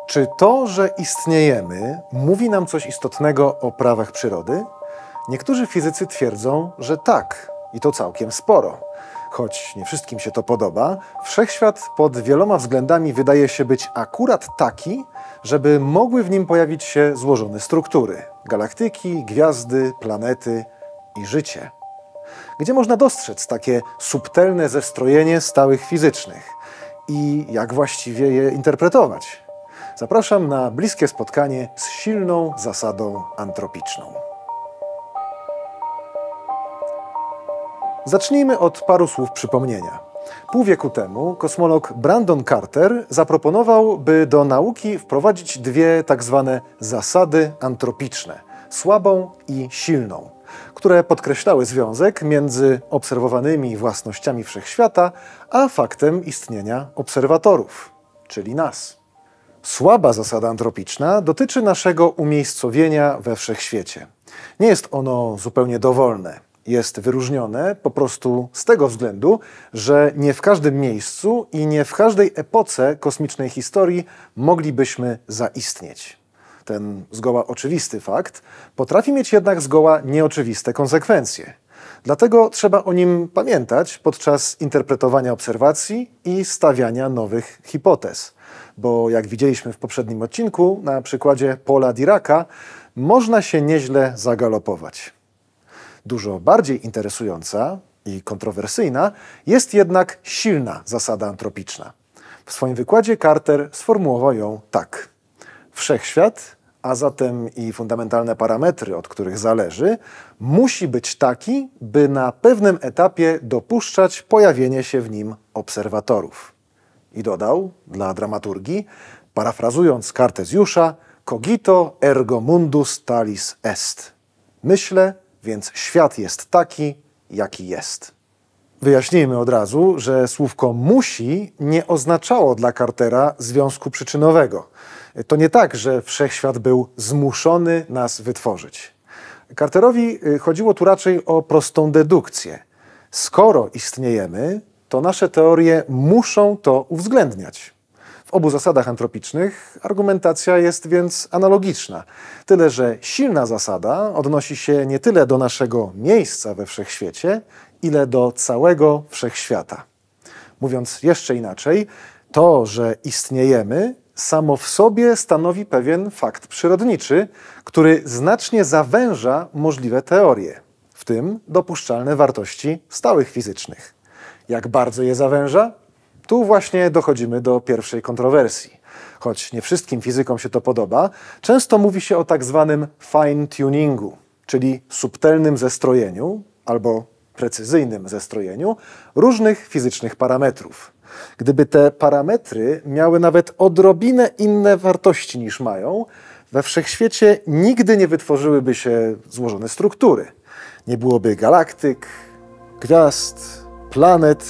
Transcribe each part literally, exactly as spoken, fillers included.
Czy to, że istniejemy, mówi nam coś istotnego o prawach przyrody? Niektórzy fizycy twierdzą, że tak, i to całkiem sporo. Choć nie wszystkim się to podoba, wszechświat pod wieloma względami wydaje się być akurat taki, żeby mogły w nim pojawić się złożone struktury – galaktyki, gwiazdy, planety i życie. Gdzie można dostrzec takie subtelne zestrojenie stałych fizycznych i jak właściwie je interpretować? Zapraszam na bliskie spotkanie z silną zasadą antropiczną. Zacznijmy od paru słów przypomnienia. Pół wieku temu kosmolog Brandon Carter zaproponował, by do nauki wprowadzić dwie tak zwane zasady antropiczne – słabą i silną, które podkreślały związek między obserwowanymi własnościami wszechświata a faktem istnienia obserwatorów, czyli nas. Słaba zasada antropiczna dotyczy naszego umiejscowienia we wszechświecie. Nie jest ono zupełnie dowolne. Jest wyróżnione po prostu z tego względu, że nie w każdym miejscu i nie w każdej epoce kosmicznej historii moglibyśmy zaistnieć. Ten zgoła oczywisty fakt potrafi mieć jednak zgoła nieoczywiste konsekwencje. Dlatego trzeba o nim pamiętać podczas interpretowania obserwacji i stawiania nowych hipotez. Bo jak widzieliśmy w poprzednim odcinku, na przykładzie Paula Dirac'a, można się nieźle zagalopować. Dużo bardziej interesująca i kontrowersyjna jest jednak silna zasada antropiczna. W swoim wykładzie Carter sformułował ją tak. Wszechświat, a zatem i fundamentalne parametry, od których zależy, musi być taki, by na pewnym etapie dopuszczać pojawienie się w nim obserwatorów. I dodał, dla dramaturgii, parafrazując Kartezjusza, cogito ergo mundus talis est. Myślę, więc świat jest taki, jaki jest. Wyjaśnijmy od razu, że słówko musi nie oznaczało dla Cartera związku przyczynowego. To nie tak, że wszechświat był zmuszony nas wytworzyć. Carterowi chodziło tu raczej o prostą dedukcję. Skoro istniejemy, to nasze teorie muszą to uwzględniać. W obu zasadach antropicznych argumentacja jest więc analogiczna. Tyle, że silna zasada odnosi się nie tyle do naszego miejsca we wszechświecie, ile do całego wszechświata. Mówiąc jeszcze inaczej, to, że istniejemy, samo w sobie stanowi pewien fakt przyrodniczy, który znacznie zawęża możliwe teorie, w tym dopuszczalne wartości stałych fizycznych. Jak bardzo je zawęża? Tu właśnie dochodzimy do pierwszej kontrowersji. Choć nie wszystkim fizykom się to podoba, często mówi się o tak zwanym fine-tuningu, czyli subtelnym zestrojeniu albo precyzyjnym zestrojeniu różnych fizycznych parametrów. Gdyby te parametry miały nawet odrobinę inne wartości niż mają, we wszechświecie nigdy nie wytworzyłyby się złożone struktury. Nie byłoby galaktyk, gwiazd, planet,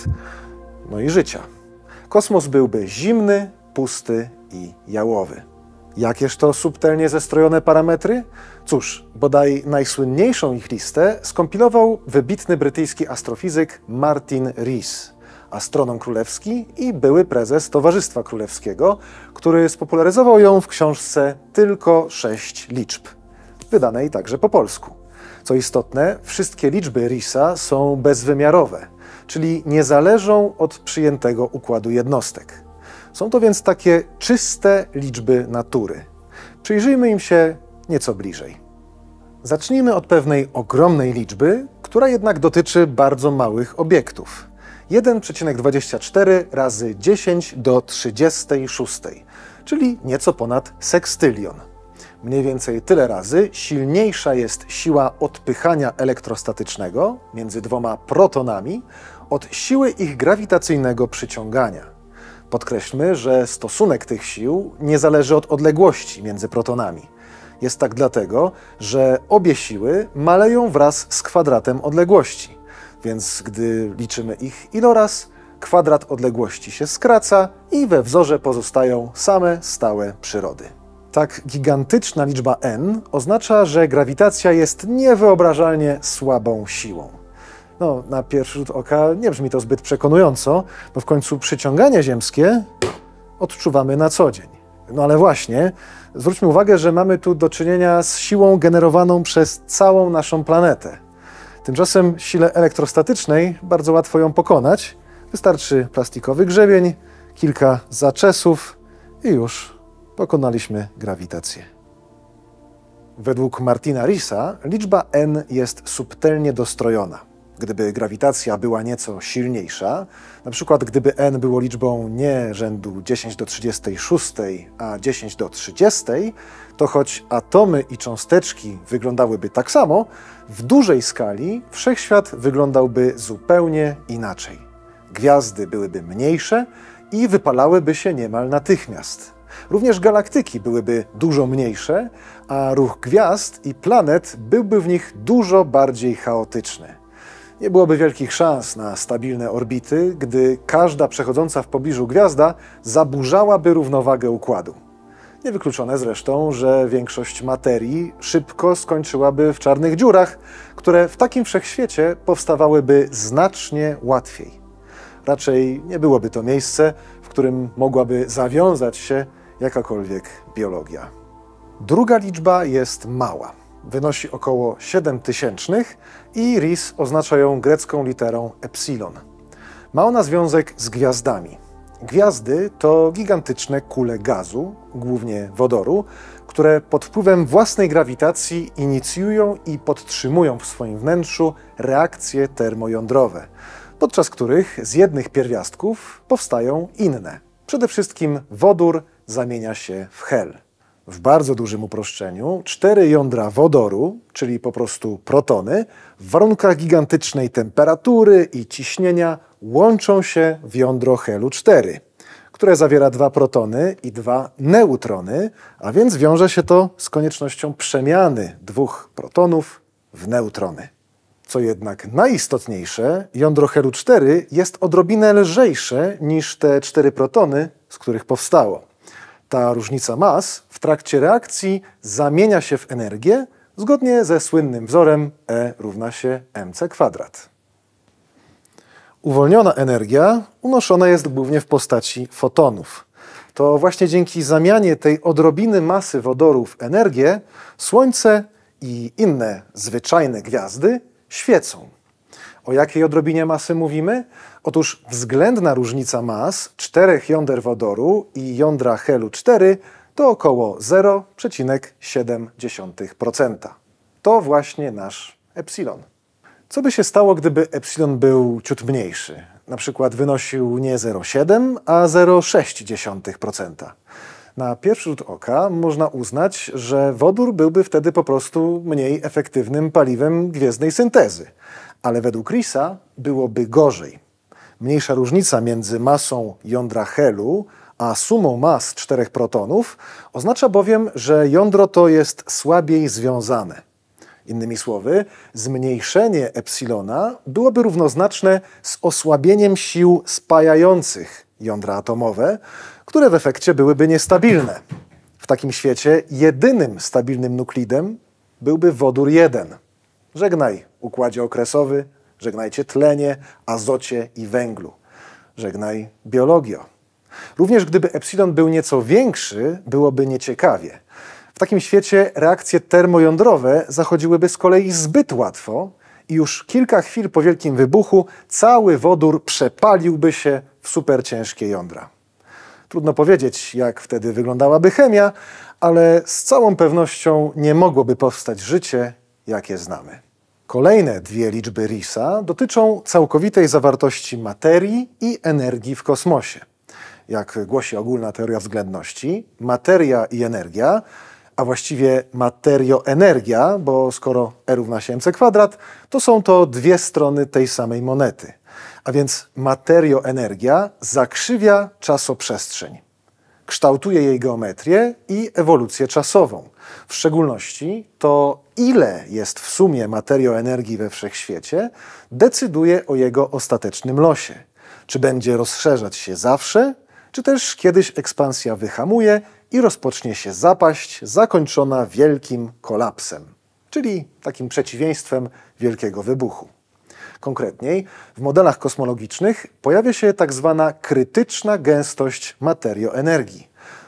no i życia. Kosmos byłby zimny, pusty i jałowy. Jakież to subtelnie zestrojone parametry? Cóż, bodaj najsłynniejszą ich listę skompilował wybitny brytyjski astrofizyk Martin Rees, astronom królewski i były prezes Towarzystwa Królewskiego, który spopularyzował ją w książce Tylko sześć liczb, wydanej także po polsku. Co istotne, wszystkie liczby Reesa są bezwymiarowe, czyli nie zależą od przyjętego układu jednostek. Są to więc takie czyste liczby natury. Przyjrzyjmy im się nieco bliżej. Zacznijmy od pewnej ogromnej liczby, która jednak dotyczy bardzo małych obiektów. jeden przecinek dwadzieścia cztery razy dziesięć do trzydziestej szóstej, czyli nieco ponad sekstylion. Mniej więcej tyle razy silniejsza jest siła odpychania elektrostatycznego między dwoma protonami od siły ich grawitacyjnego przyciągania. Podkreślmy, że stosunek tych sił nie zależy od odległości między protonami. Jest tak dlatego, że obie siły maleją wraz z kwadratem odległości, więc gdy liczymy ich iloraz, kwadrat odległości się skraca i we wzorze pozostają same stałe przyrody. Tak gigantyczna liczba n oznacza, że grawitacja jest niewyobrażalnie słabą siłą. No, na pierwszy rzut oka nie brzmi to zbyt przekonująco, bo w końcu przyciąganie ziemskie odczuwamy na co dzień. No ale właśnie, zwróćmy uwagę, że mamy tu do czynienia z siłą generowaną przez całą naszą planetę. Tymczasem sile elektrostatycznej bardzo łatwo ją pokonać. Wystarczy plastikowy grzebień, kilka zaczesów i już pokonaliśmy grawitację. Według Martina Risa liczba n jest subtelnie dostrojona. Gdyby grawitacja była nieco silniejsza, na przykład gdyby n było liczbą nie rzędu dziesięć do trzydziestej szóstej, a dziesięć do trzydziestej, to choć atomy i cząsteczki wyglądałyby tak samo, w dużej skali wszechświat wyglądałby zupełnie inaczej. Gwiazdy byłyby mniejsze i wypalałyby się niemal natychmiast. Również galaktyki byłyby dużo mniejsze, a ruch gwiazd i planet byłby w nich dużo bardziej chaotyczny. Nie byłoby wielkich szans na stabilne orbity, gdy każda przechodząca w pobliżu gwiazda zaburzałaby równowagę układu. Niewykluczone zresztą, że większość materii szybko skończyłaby w czarnych dziurach, które w takim wszechświecie powstawałyby znacznie łatwiej. Raczej nie byłoby to miejsce, w którym mogłaby zawiązać się jakakolwiek biologia. Druga liczba jest mała. Wynosi około siedem tysięcznych i Ris oznacza ją grecką literą epsilon. Ma ona związek z gwiazdami. Gwiazdy to gigantyczne kule gazu, głównie wodoru, które pod wpływem własnej grawitacji inicjują i podtrzymują w swoim wnętrzu reakcje termojądrowe, podczas których z jednych pierwiastków powstają inne. Przede wszystkim wodór zamienia się w hel. W bardzo dużym uproszczeniu cztery jądra wodoru, czyli po prostu protony, w warunkach gigantycznej temperatury i ciśnienia łączą się w jądro helu cztery, które zawiera dwa protony i dwa neutrony, a więc wiąże się to z koniecznością przemiany dwóch protonów w neutrony. Co jednak najistotniejsze, jądro helu cztery jest odrobinę lżejsze niż te cztery protony, z których powstało. Ta różnica mas w trakcie reakcji zamienia się w energię zgodnie ze słynnym wzorem E równa się mc kwadrat. Uwolniona energia unoszona jest głównie w postaci fotonów. To właśnie dzięki zamianie tej odrobiny masy wodoru w energię Słońce i inne zwyczajne gwiazdy świecą. O jakiej odrobinie masy mówimy? Otóż względna różnica mas czterech jąder wodoru i jądra helu cztery to około zero przecinek siedem procent. To właśnie nasz epsilon. Co by się stało, gdyby epsilon był ciut mniejszy? Na przykład wynosił nie zero przecinek siedem, a zero przecinek sześć procent. Na pierwszy rzut oka można uznać, że wodór byłby wtedy po prostu mniej efektywnym paliwem gwiezdnej syntezy. Ale według Risa byłoby gorzej. Mniejsza różnica między masą jądra helu a sumą mas czterech protonów oznacza bowiem, że jądro to jest słabiej związane. Innymi słowy, zmniejszenie epsilona byłoby równoznaczne z osłabieniem sił spajających jądra atomowe, które w efekcie byłyby niestabilne. W takim świecie jedynym stabilnym nuklidem byłby wodór jeden. Żegnaj układzie okresowy, żegnajcie tlenie, azocie i węglu. Żegnaj biologio. Również gdyby epsilon był nieco większy, byłoby nieciekawie. W takim świecie reakcje termojądrowe zachodziłyby z kolei zbyt łatwo i już kilka chwil po wielkim wybuchu cały wodór przepaliłby się w superciężkie jądra. Trudno powiedzieć, jak wtedy wyglądałaby chemia, ale z całą pewnością nie mogłoby powstać życie, jakie znamy. Kolejne dwie liczby Risa dotyczą całkowitej zawartości materii i energii w kosmosie. Jak głosi ogólna teoria względności, materia i energia, a właściwie materioenergia, bo skoro E równa się mc kwadrat, to są to dwie strony tej samej monety. A więc materioenergia zakrzywia czasoprzestrzeń. Kształtuje jej geometrię i ewolucję czasową. W szczególności to, ile jest w sumie materioenergii we wszechświecie, decyduje o jego ostatecznym losie. Czy będzie rozszerzać się zawsze, czy też kiedyś ekspansja wyhamuje i rozpocznie się zapaść zakończona wielkim kolapsem, czyli takim przeciwieństwem wielkiego wybuchu. Konkretniej, w modelach kosmologicznych pojawia się tak zwana krytyczna gęstość materioenergii.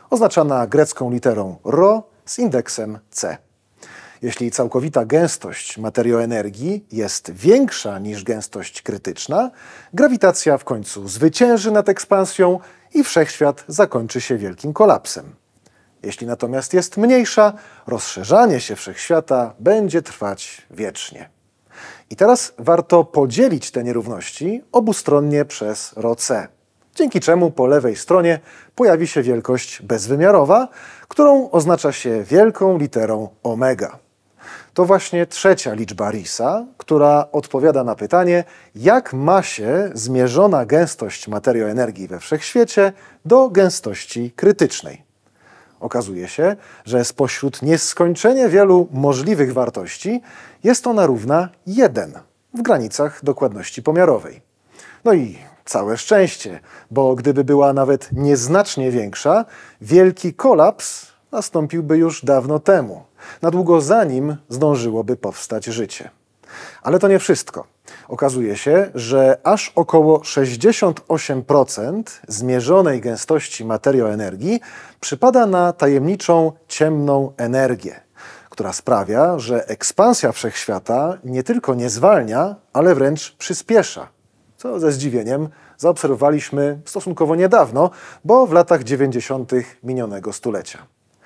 oznaczana grecką literą rho z indeksem C. Jeśli całkowita gęstość materioenergii jest większa niż gęstość krytyczna, grawitacja w końcu zwycięży nad ekspansją i wszechświat zakończy się wielkim kolapsem. Jeśli natomiast jest mniejsza, rozszerzanie się wszechświata będzie trwać wiecznie. I teraz warto podzielić te nierówności obustronnie przez rho C, dzięki czemu po lewej stronie pojawi się wielkość bezwymiarowa, którą oznacza się wielką literą omega. To właśnie trzecia liczba Risa, która odpowiada na pytanie, jak ma się zmierzona gęstość materioenergii we wszechświecie do gęstości krytycznej. Okazuje się, że spośród nieskończenie wielu możliwych wartości jest ona równa jeden w granicach dokładności pomiarowej. No i całe szczęście, bo gdyby była nawet nieznacznie większa, wielki kolaps nastąpiłby już dawno temu, na długo zanim zdążyłoby powstać życie. Ale to nie wszystko. Okazuje się, że aż około sześćdziesiąt osiem procent zmierzonej gęstości materioenergii przypada na tajemniczą ciemną energię, która sprawia, że ekspansja wszechświata nie tylko nie zwalnia, ale wręcz przyspiesza, co ze zdziwieniem zaobserwowaliśmy stosunkowo niedawno, bo w latach dziewięćdziesiątych minionego stulecia.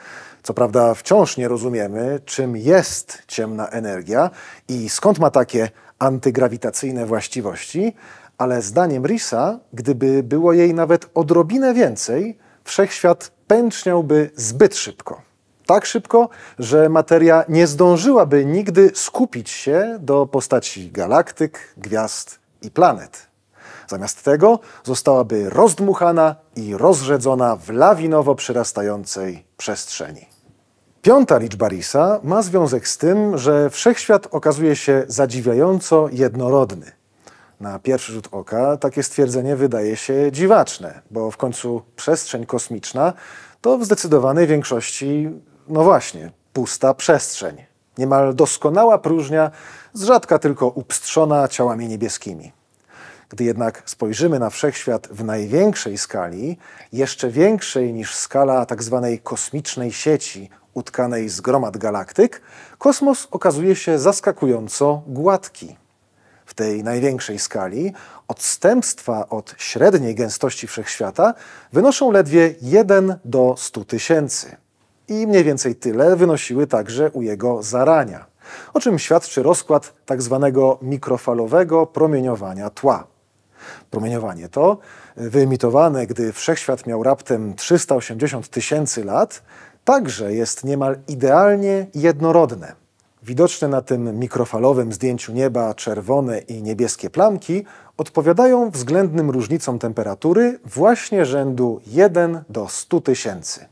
Co prawda wciąż nie rozumiemy, czym jest ciemna energia i skąd ma takie antygrawitacyjne właściwości, ale zdaniem Risa, gdyby było jej nawet odrobinę więcej, wszechświat pęczniałby zbyt szybko. Tak szybko, że materia nie zdążyłaby nigdy skupić się do postaci galaktyk, gwiazd i planet. Zamiast tego zostałaby rozdmuchana i rozrzedzona w lawinowo przyrastającej przestrzeni. Piąta liczba Risa ma związek z tym, że wszechświat okazuje się zadziwiająco jednorodny. Na pierwszy rzut oka takie stwierdzenie wydaje się dziwaczne, bo w końcu przestrzeń kosmiczna to w zdecydowanej większości, no właśnie, pusta przestrzeń. Niemal doskonała próżnia, z rzadka tylko upstrzona ciałami niebieskimi. Gdy jednak spojrzymy na wszechświat w największej skali, jeszcze większej niż skala tzw. kosmicznej sieci utkanej z gromad galaktyk, kosmos okazuje się zaskakująco gładki. W tej największej skali odstępstwa od średniej gęstości wszechświata wynoszą ledwie jeden do stu tysięcy. I mniej więcej tyle wynosiły także u jego zarania, o czym świadczy rozkład tzw. mikrofalowego promieniowania tła. Promieniowanie to, wyemitowane, gdy wszechświat miał raptem trzysta osiemdziesiąt tysięcy lat, także jest niemal idealnie jednorodne. Widoczne na tym mikrofalowym zdjęciu nieba czerwone i niebieskie plamki odpowiadają względnym różnicom temperatury właśnie rzędu jeden do stu tysięcy.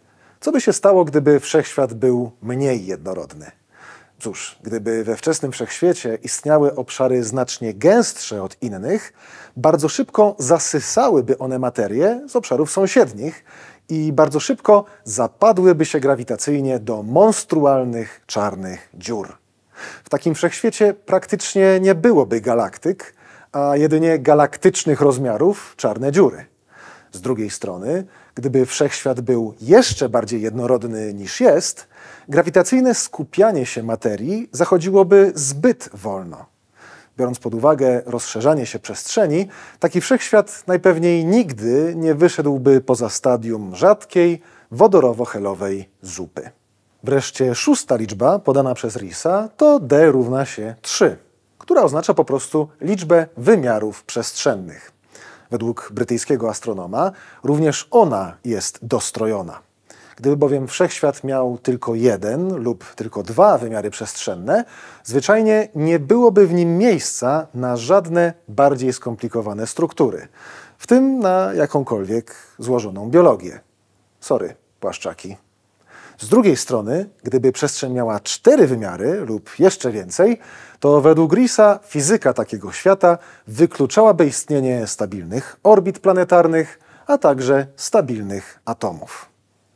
Co by się stało, gdyby wszechświat był mniej jednorodny? Cóż, gdyby we wczesnym wszechświecie istniały obszary znacznie gęstsze od innych, bardzo szybko zasysałyby one materię z obszarów sąsiednich i bardzo szybko zapadłyby się grawitacyjnie do monstrualnych czarnych dziur. W takim wszechświecie praktycznie nie byłoby galaktyk, a jedynie galaktycznych rozmiarów czarne dziury. Z drugiej strony, gdyby wszechświat był jeszcze bardziej jednorodny niż jest, grawitacyjne skupianie się materii zachodziłoby zbyt wolno. Biorąc pod uwagę rozszerzanie się przestrzeni, taki wszechświat najpewniej nigdy nie wyszedłby poza stadium rzadkiej, wodorowo-helowej zupy. Wreszcie szósta liczba podana przez Risa to d równa się trzy, która oznacza po prostu liczbę wymiarów przestrzennych. Według brytyjskiego astronoma również ona jest dostrojona. Gdyby bowiem wszechświat miał tylko jeden lub tylko dwa wymiary przestrzenne, zwyczajnie nie byłoby w nim miejsca na żadne bardziej skomplikowane struktury, w tym na jakąkolwiek złożoną biologię. Sorry, płaszczaki. Z drugiej strony, gdyby przestrzeń miała cztery wymiary lub jeszcze więcej, to według Risa fizyka takiego świata wykluczałaby istnienie stabilnych orbit planetarnych, a także stabilnych atomów.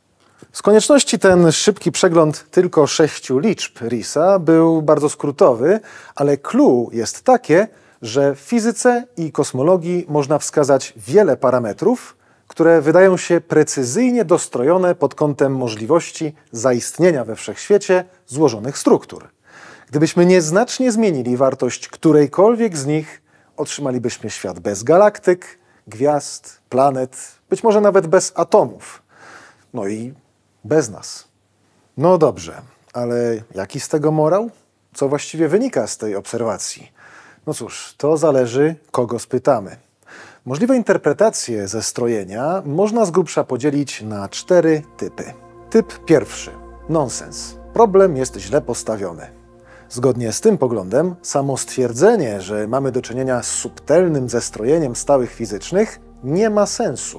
Z konieczności ten szybki przegląd tylko sześciu liczb Risa był bardzo skrótowy, ale clue jest takie, że w fizyce i kosmologii można wskazać wiele parametrów, które wydają się precyzyjnie dostrojone pod kątem możliwości zaistnienia we wszechświecie złożonych struktur. Gdybyśmy nieznacznie zmienili wartość którejkolwiek z nich, otrzymalibyśmy świat bez galaktyk, gwiazd, planet, być może nawet bez atomów. No i bez nas. No dobrze, ale jaki z tego morał? Co właściwie wynika z tej obserwacji? No cóż, to zależy, kogo spytamy. Możliwe interpretacje zestrojenia można z grubsza podzielić na cztery typy. Typ pierwszy. Nonsens. Problem jest źle postawiony. Zgodnie z tym poglądem, samo stwierdzenie, że mamy do czynienia z subtelnym zestrojeniem stałych fizycznych, nie ma sensu.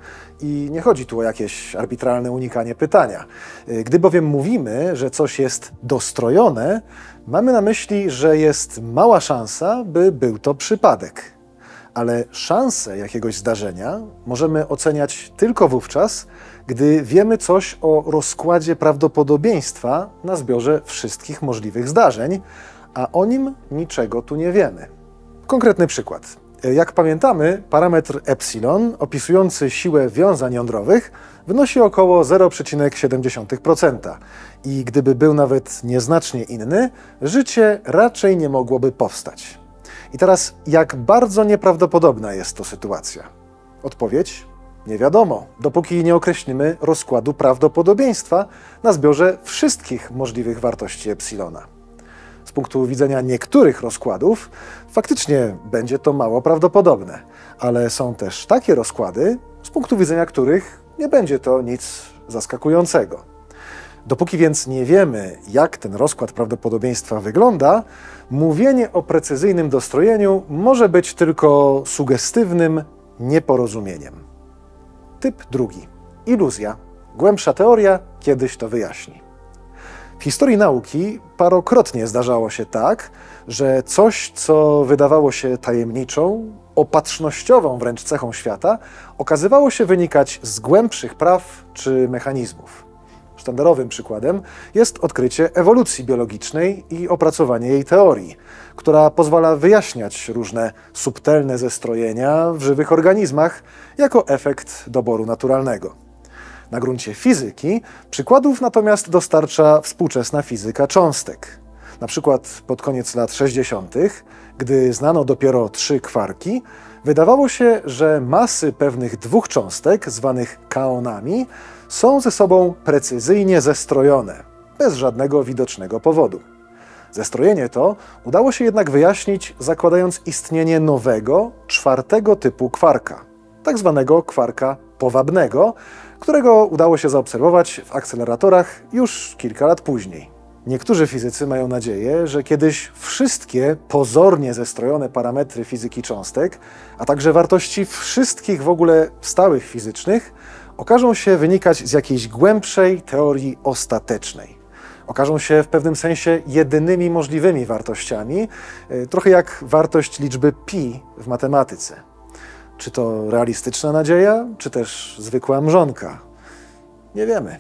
I nie chodzi tu o jakieś arbitralne unikanie pytania. Gdy bowiem mówimy, że coś jest dostrojone, mamy na myśli, że jest mała szansa, by był to przypadek. Ale szansę jakiegoś zdarzenia możemy oceniać tylko wówczas, gdy wiemy coś o rozkładzie prawdopodobieństwa na zbiorze wszystkich możliwych zdarzeń, a o nim niczego tu nie wiemy. Konkretny przykład. Jak pamiętamy, parametr epsilon opisujący siłę wiązań jądrowych wynosi około zero przecinek siedem procent i gdyby był nawet nieznacznie inny, życie raczej nie mogłoby powstać. I teraz, jak bardzo nieprawdopodobna jest to sytuacja? Odpowiedź? Nie wiadomo, dopóki nie określimy rozkładu prawdopodobieństwa na zbiorze wszystkich możliwych wartości epsilona. Z punktu widzenia niektórych rozkładów faktycznie będzie to mało prawdopodobne, ale są też takie rozkłady, z punktu widzenia których nie będzie to nic zaskakującego. Dopóki więc nie wiemy, jak ten rozkład prawdopodobieństwa wygląda, mówienie o precyzyjnym dostrojeniu może być tylko sugestywnym nieporozumieniem. Typ drugi. Iluzja. Głębsza teoria kiedyś to wyjaśni. W historii nauki parokrotnie zdarzało się tak, że coś, co wydawało się tajemniczą, opatrznościową wręcz cechą świata, okazywało się wynikać z głębszych praw czy mechanizmów. Sztandarowym przykładem jest odkrycie ewolucji biologicznej i opracowanie jej teorii, która pozwala wyjaśniać różne subtelne zestrojenia w żywych organizmach jako efekt doboru naturalnego. Na gruncie fizyki przykładów natomiast dostarcza współczesna fizyka cząstek. Na przykład pod koniec lat sześćdziesiątych, gdy znano dopiero trzy kwarki, wydawało się, że masy pewnych dwóch cząstek, zwanych kaonami, są ze sobą precyzyjnie zestrojone, bez żadnego widocznego powodu. Zestrojenie to udało się jednak wyjaśnić, zakładając istnienie nowego, czwartego typu kwarka, tak zwanego kwarka powabnego, którego udało się zaobserwować w akceleratorach już kilka lat później. Niektórzy fizycy mają nadzieję, że kiedyś wszystkie pozornie zestrojone parametry fizyki cząstek, a także wartości wszystkich w ogóle stałych fizycznych, okażą się wynikać z jakiejś głębszej teorii ostatecznej. Okażą się w pewnym sensie jedynymi możliwymi wartościami, trochę jak wartość liczby pi w matematyce. Czy to realistyczna nadzieja, czy też zwykła mrzonka? Nie wiemy.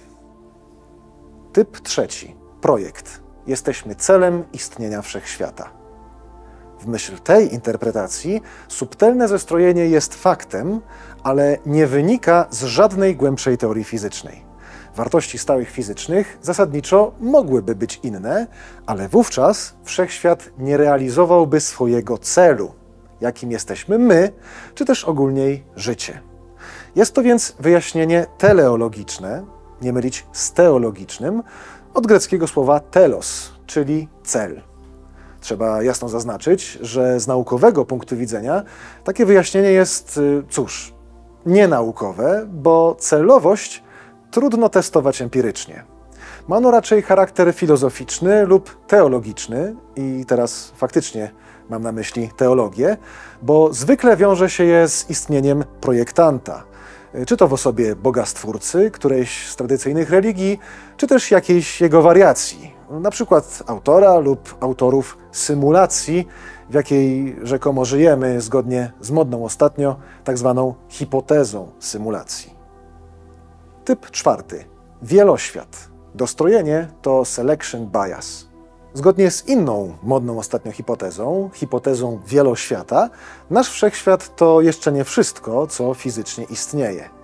Typ trzeci. Projekt. Jesteśmy celem istnienia wszechświata. W myśl tej interpretacji subtelne zestrojenie jest faktem, ale nie wynika z żadnej głębszej teorii fizycznej. Wartości stałych fizycznych zasadniczo mogłyby być inne, ale wówczas wszechświat nie realizowałby swojego celu, jakim jesteśmy my, czy też ogólniej życie. Jest to więc wyjaśnienie teleologiczne, nie mylić z teologicznym, od greckiego słowa telos, czyli cel. Trzeba jasno zaznaczyć, że z naukowego punktu widzenia takie wyjaśnienie jest, cóż, nienaukowe, bo celowość trudno testować empirycznie. Ma ono raczej charakter filozoficzny lub teologiczny i teraz faktycznie mam na myśli teologię, bo zwykle wiąże się je z istnieniem projektanta, czy to w osobie Boga Stwórcy, którejś z tradycyjnych religii, czy też jakiejś jego wariacji, na przykład autora lub autorów symulacji, w jakiej rzekomo żyjemy zgodnie z modną ostatnio tak zwaną hipotezą symulacji. Typ czwarty. Wieloświat. Dostrojenie to selection bias. Zgodnie z inną modną ostatnio hipotezą, hipotezą wieloświata, nasz wszechświat to jeszcze nie wszystko, co fizycznie istnieje.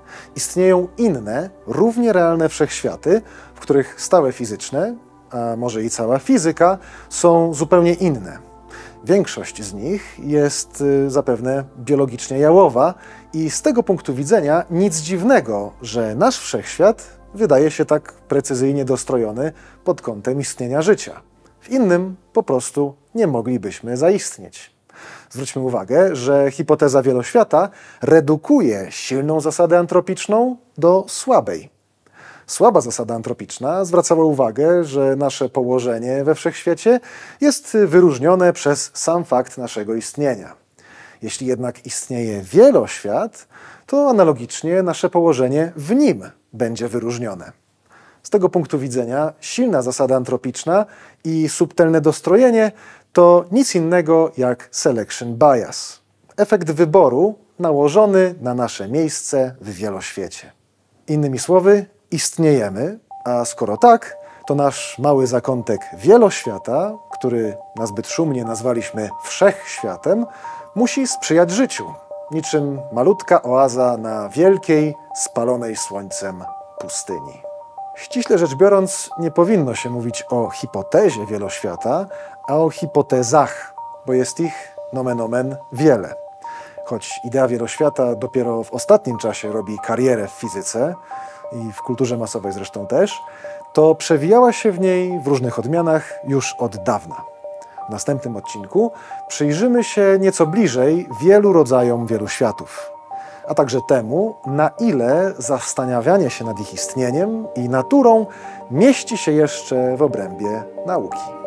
Istnieją inne, równie realne wszechświaty, w których stałe fizyczne, a może i cała fizyka, są zupełnie inne. Większość z nich jest zapewne biologicznie jałowa i z tego punktu widzenia nic dziwnego, że nasz wszechświat wydaje się tak precyzyjnie dostrojony pod kątem istnienia życia. W innym po prostu nie moglibyśmy zaistnieć. Zwróćmy uwagę, że hipoteza wieloświata redukuje silną zasadę antropiczną do słabej. Słaba zasada antropiczna zwracała uwagę, że nasze położenie we wszechświecie jest wyróżnione przez sam fakt naszego istnienia. Jeśli jednak istnieje wieloświat, to analogicznie nasze położenie w nim będzie wyróżnione. Z tego punktu widzenia silna zasada antropiczna i subtelne dostrojenie to nic innego jak selection bias. Efekt wyboru nałożony na nasze miejsce w wieloświecie. Innymi słowy, istniejemy, a skoro tak, to nasz mały zakątek wieloświata, który nazbyt szumnie nazwaliśmy wszechświatem, musi sprzyjać życiu, niczym malutka oaza na wielkiej, spalonej słońcem pustyni. Ściśle rzecz biorąc, nie powinno się mówić o hipotezie wieloświata, a o hipotezach, bo jest ich, nomen omen, wiele. Choć idea wieloświata dopiero w ostatnim czasie robi karierę w fizyce i w kulturze masowej zresztą też, to przewijała się w niej w różnych odmianach już od dawna. W następnym odcinku przyjrzymy się nieco bliżej wielu rodzajom wieloświatów, a także temu, na ile zastanawianie się nad ich istnieniem i naturą mieści się jeszcze w obrębie nauki.